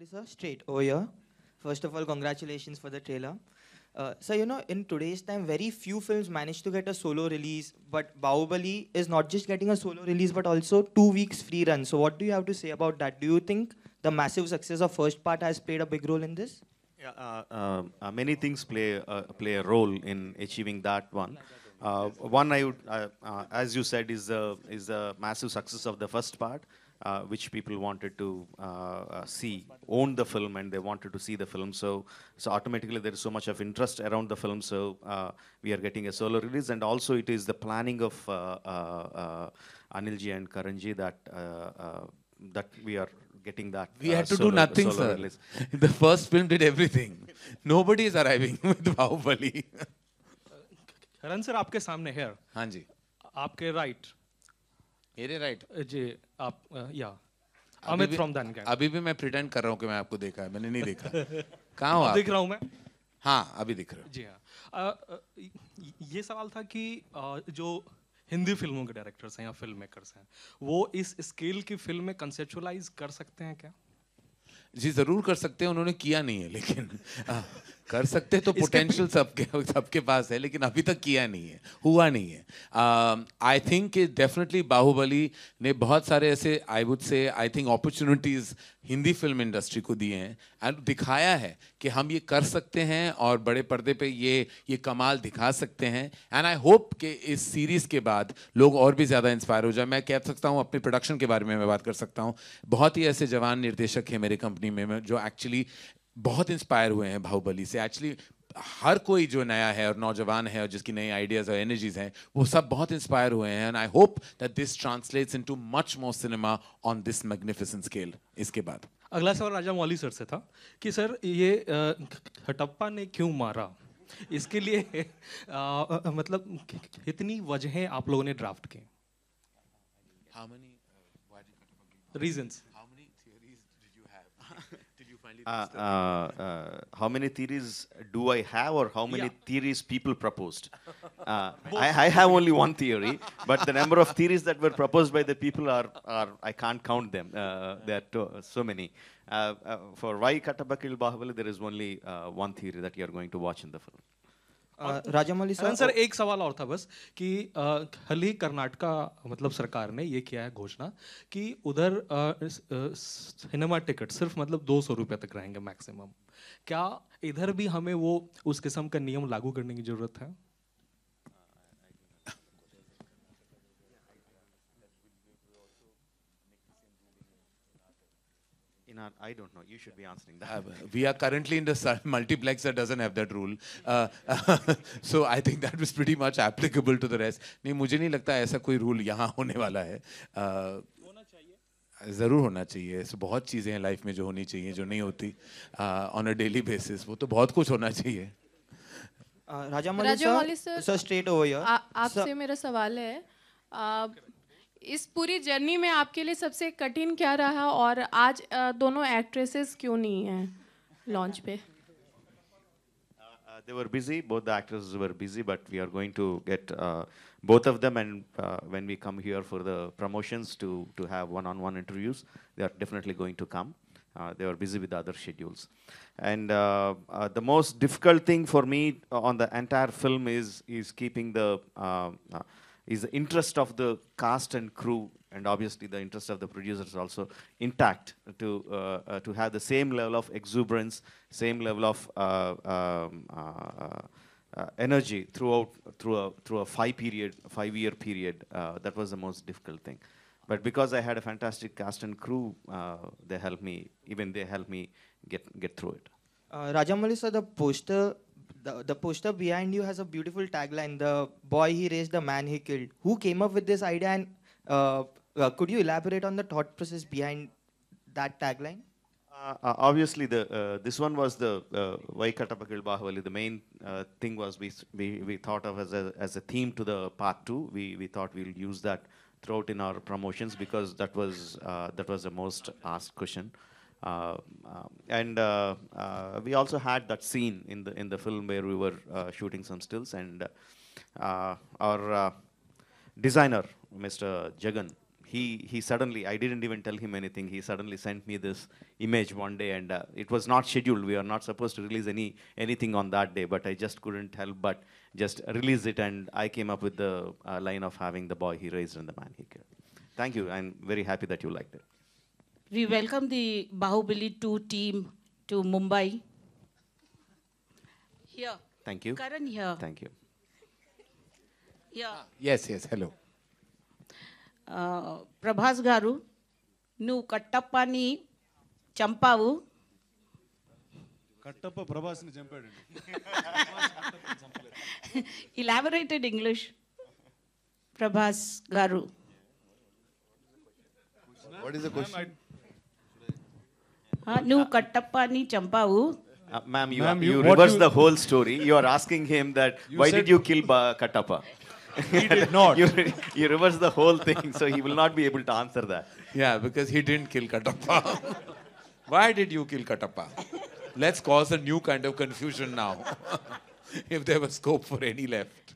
Rajamouli sir, straight over here. First of all, congratulations for the trailer. So, in today's time, very few films manage to get a solo release, but Bahubali is not just getting a solo release, but also 2 weeks free run. So, what do you have to say about that? Do you think the massive success of first part has played a big role in this? Yeah, many things play a role in achieving that one. One, as you said, is the massive success of the first part, which people wanted to see, own the film, and they wanted to see the film. So automatically there is so much of interest around the film. So we are getting a solo release, and also it is the planning of Anilji and Karanji that we are getting that. We had to do nothing, solo sir. release. The first film did everything. Nobody is arriving with Bahubali. Karan sir आपके सामने है हाँ जी आपके right मेरे right जी आप या Amit from then gang अभी भी मैं प्रिटेंड कर रहा हूँ कि मैं आपको देखा है मैंने नहीं देखा कहाँ हो आप दिख रहा हूँ मैं हाँ अभी दिख रहा हूँ जी हाँ ये सवाल था कि जो हिंदी फिल्मों के डायरेक्टर्स हैं या फिल्म मेकर्स हैं वो इस स्केल की फिल्म में कंसेप्चुअलाइज कर सकते हैं क्या जी जरूर कर सकते हैं उन्होंने किया नहीं है लेकिन कर सकते तो पोटेंशियल सबके पास है लेकिन अभी तक किया नहीं है हुआ नहीं है आई थिंक डेफिनेटली बाहुबली ने बहुत सारे ऐसे I would say I think opportunities Hindi film industry को दिए हैं एंड दिखाया है कि हम ये कर सकते हैं और बड़े पर्दे पे ये कमाल दिखा सकते हैं एंड आई होप कि इस सीरीज के बाद लोग और भी ज़्यादा इंस्पायर हो जाए मैं कह सकता हूँ अपने प्रोडक्शन के बारे में मैं बात कर सकता हूँ बहुत ही ऐसे जवान निर्देशक हैं मेरी कंपनी में जो एक्चुअली बहुत इंस्पायर हुए हैं बाहुबली से एक्चुअली हर कोई जो नया है और नौजवान है और जिसकी नई आइडियाज और एनर्जीज हैं वो सब बहुत इंस्पायर हुए हैं and I hope that this translates into much more cinema on this magnificent scale इसके बाद अगला सवाल राजा मौली सर से था कि सर ये हटप्पा ने क्यों मारा इसके लिए मतलब कितनी वजहें आप लोगों ने ड्राफ्ट की reasons how many theories do I have, or how many theories people proposed? I have only one theory, but the number of theories that were proposed by the people are I can't count them. There are so many. For why Kattappa killed Bahubali, there is only one theory that you are going to watch in the film. Rajamouli sir एक सवाल और था बस कि हाल ही कर्नाटका मतलब सरकार ने ये किया है घोषणा कि उधर सिनेमा टिकट सिर्फ मतलब 200 रुपये तक रहेंगे मैक्सिमम क्या इधर भी हमें वो उस किस्म का नियम लागू करने की जरूरत है I don't know. You should be answering that. We are currently in the multiplex that doesn't have that rule. So I think that was pretty much applicable to the rest. नहीं मुझे नहीं लगता ऐसा कोई रूल यहाँ होने वाला है. होना चाहिए. ज़रूर होना चाहिए. ऐसे बहुत चीज़ें हैं लाइफ में जो होनी चाहिए जो नहीं होती on a daily basis. वो तो बहुत कुछ होना चाहिए. Rajamouli sir straight over here आपसे मेरा सवाल है इस पूरी जर्नी में आपके लिए सबसे कठिन क्या रहा और आज दोनों एक्ट्रेसेस क्यों नहीं हैं लॉन्च पे They were busy, both the actors were busy, but we are going to get both of them, and when we come here for the promotions to have one-on-one interviews, they are definitely going to come. They were busy with other schedules. And the most difficult thing for me on the entire film is keeping the is the interest of the cast and crew, and obviously the interest of the producers also intact to have the same level of exuberance, same level of energy through a 5-year period. That was the most difficult thing. But because I had a fantastic cast and crew, they helped me get through it. Rajamouli sir, the poster behind you has a beautiful tagline, the boy he raised, the man he killed. Who came up with this idea, and could you elaborate on the thought process behind that tagline? Obviously, this one was the why Kattappa killed Bahubali. The main thing was we thought of as a theme to the Part-2. We thought we'll use that throughout in our promotions because that was the most asked question. And we also had that scene in the film where we were shooting some stills, and our designer, Mr. Jagan, he suddenly, I didn't even tell him anything. He suddenly sent me this image one day, and it was not scheduled. We are not supposed to release anything on that day, but I just couldn't help but just release it, and I came up with the line of having the boy he raised and the man he killed. Thank you. I'm very happy that you liked it. We welcome the Bahubali 2 team to Mumbai. Here. Thank you. Karan here. Thank you. Yeah. Yes, hello. Prabhas గారు నువ్వు కట్టప్పని చంపావు. Kattappa ప్రభాస్ని చంపాడండి. Elaborated English. Prabhas గారు. What is the question? నువ్వు కట్టప్పని చంపావు. Ma'am, Ma'am, you what reversed you- the whole story. You are asking him that, why did you kill Kattappa? He did not. You reversed the whole thing, so he will not be able to answer that. Yeah, because he didn't kill Kattappa. Why did you kill Kattappa? Let's cause a new kind of confusion now. If there was scope for any left.